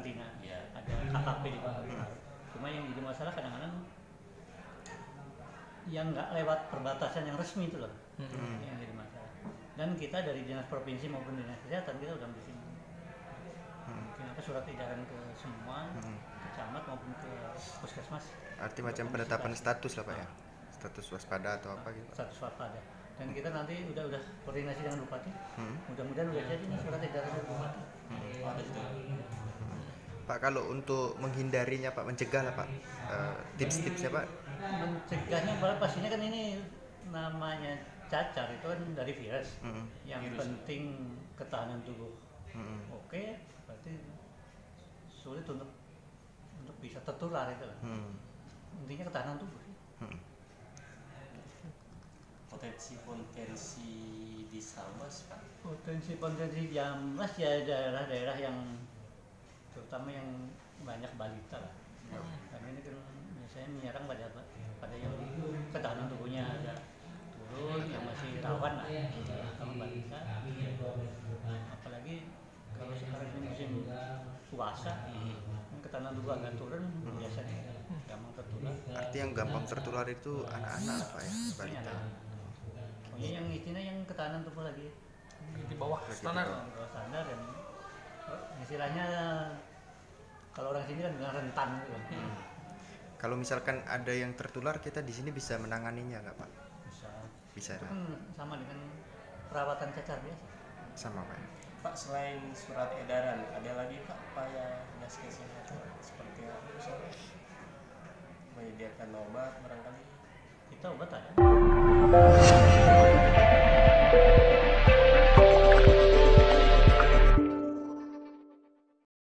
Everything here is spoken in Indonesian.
karantina, ada KKP di bawah. Cuma yang jadi masalah kadang-kadang yang nggak lewat perbatasan yang resmi itu loh, yang jadi masalah. Dan kita dari dinas provinsi maupun dinas kesehatan kita udah di sini. Kenapa surat edaran ke semua camat maupun ke puskesmas. Arti macam penetapan status lah Pak ya, status waspada atau apa gitu. Status waspada. Dan kita nanti udah koordinasi dengan bupati. Mudah-mudahan udah jadi nih surat edaran dari bupati. Pak, kalau untuk menghindarinya Pak, mencegah lah Pak, tips-tipsnya Pak. Mencegahnya pastinya kan ini namanya cacar itu kan dari virus. Yang penting ketahanan tubuh. Oke, berarti sulit untuk bisa tertular itu. Intinya ketahanan tubuh. Potensi di Sambas Pak? Potensi di Jambas ya daerah-daerah yang terutama yang banyak balita lah. Karena ini kan biasanya menyerang pada yang ketahanan tubuhnya ada turun, yang masih rawan lah, terutama balita. Apalagi kalau sekarang ini musim puasa, ketahanan tubuh agak turun, biasanya gampang tertular. Arti yang gampang tertular itu anak-anak Pak ya, balita. Pokoknya yang istilahnya yang ketahanan tubuh lagi di bawah standar. Di bawah standar dan istilahnya kalau orang sini kan bilang rentan gitu. Kalau misalkan ada yang tertular, kita di sini bisa menanganinya nggak Pak? Bisa. Itu kan sama dengan perawatan cacar biasa. Sama Pak. Pak, selain surat edaran, ada lagi Pak upaya dinas kesehatan seperti apa misalnya? Menyediakan obat barangkali? Kita obat ada.